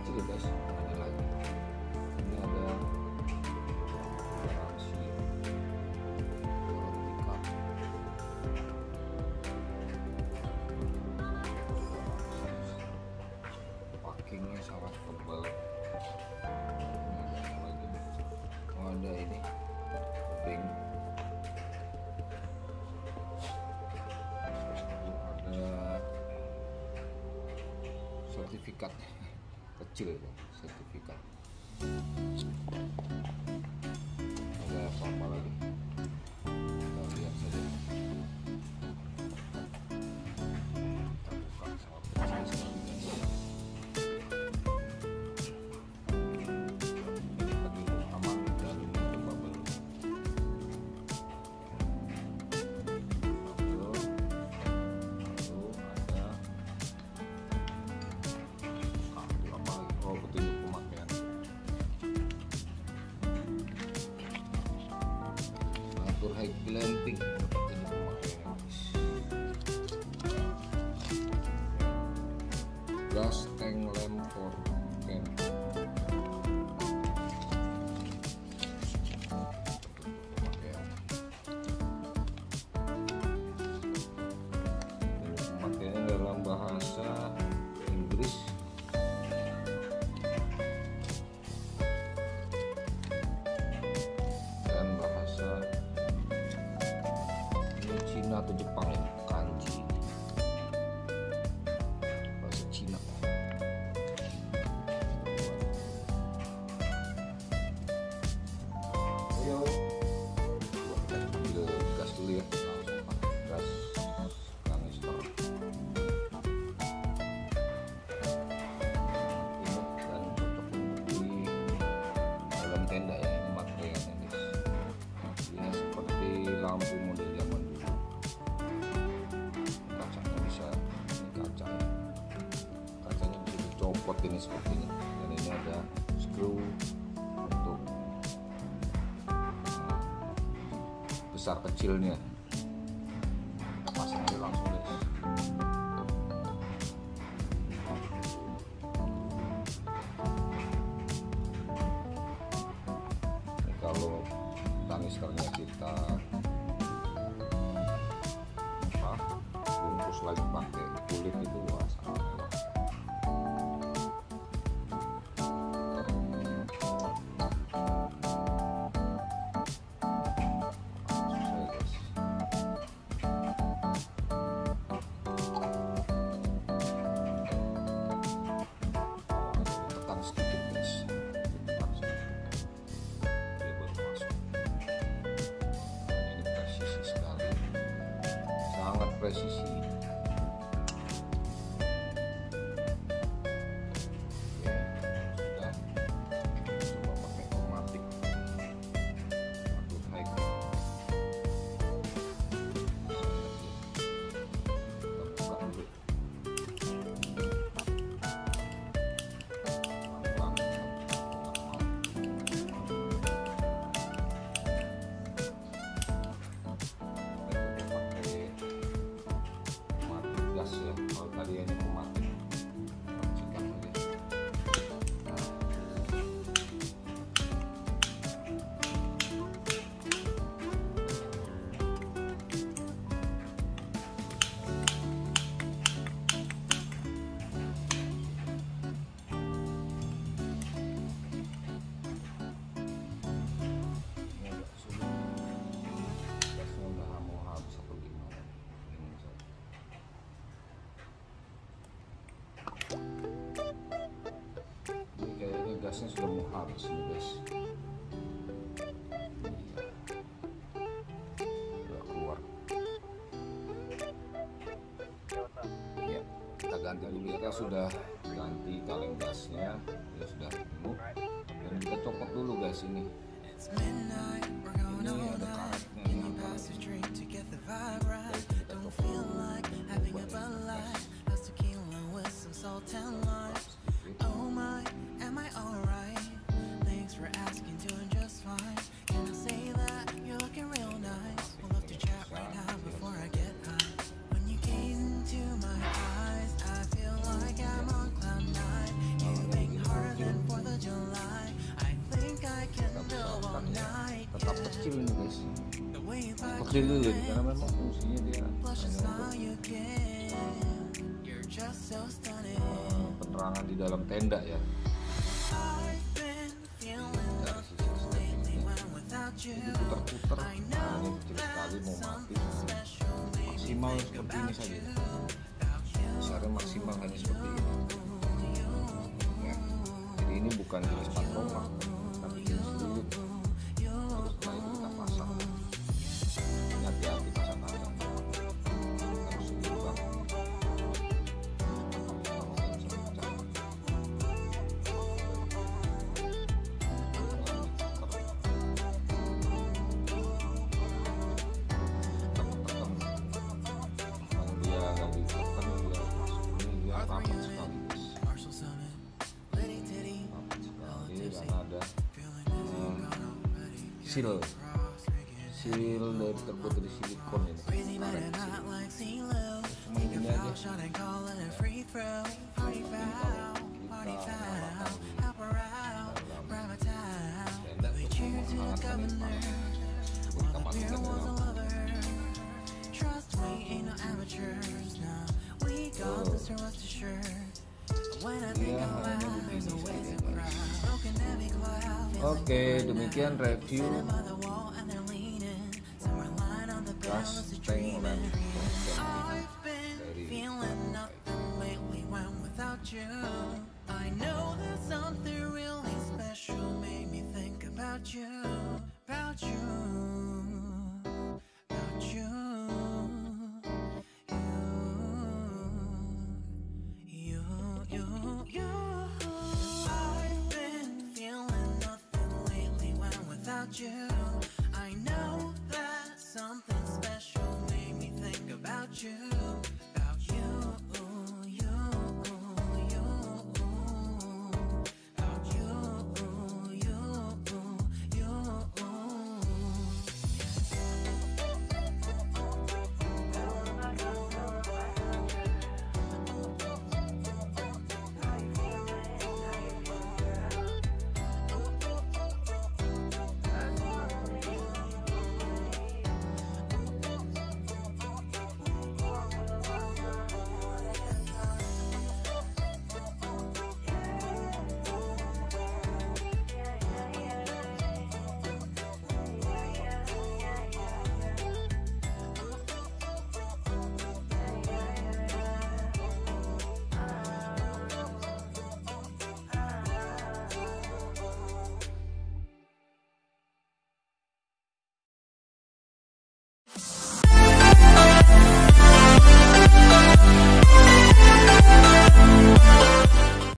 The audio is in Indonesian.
kecil guys. Ini lagi. Ini ada garansi packingnya sangat tebal. Ada ini pink, ada sertifikat kecil ya, sertifikat. Ada apa lagi, kita lihat saja. Kita buka sangat kecil sekali guys. Naturehike glamping seperti ini pemakaiannya gas tank lamp for camp. Pemakaiannya dalam bahasa Inggris dan bahasa Cina atau Jepang ya, kanji bahasa Cina. Ayo ambil gas dulu ya, langsung pakai gas kanister. Ini dan cocok di dalam tenda ya, ini materialnya guys. Ini seperti lampu model zaman dulu. Kacanya bisa, ini kacanya bisa dicopot ini seperti ini, dan ini ada screw untuk besar kecilnya. Kita pasang aja langsung guys. Ini kalau kanisternya kita bungkus lagi pakai kulit itu, wah sangat mewah. Susah guys. Tekan sedikit guys, tekan sedikit dia baru masuk. Ini presisi sekali, sangat presisi. Gasnya sudah mau habis nih guys. Sudah keluar. Ya, kita ganti dulu ya. Kita sudah ganti kaleng gasnya, ya sudah penuh. Dan kita copot dulu guys ini. Ini ada karetnya ini. dililin karena memang fungsinya dia hanya untuk penerangan di dalam tenda ya. Dari sisi settingnya jadi putar-putar, nah ini kecil sekali mau mati, maksimal seperti ini saja, besarnya maksimal hanya seperti ini ya. Jadi ini bukan jenis patroma tapi jenis lilin. Terus setelah itu kita pasang, hati-hati pasang-pasang harus seimbang. Seal dari terbuat dari silikon ini. Cuma ini aja. Oke, demikian review gas tank lampu dari I know that something really special made me think about you, about you, about you, you. I've been feeling nothing lately when without you.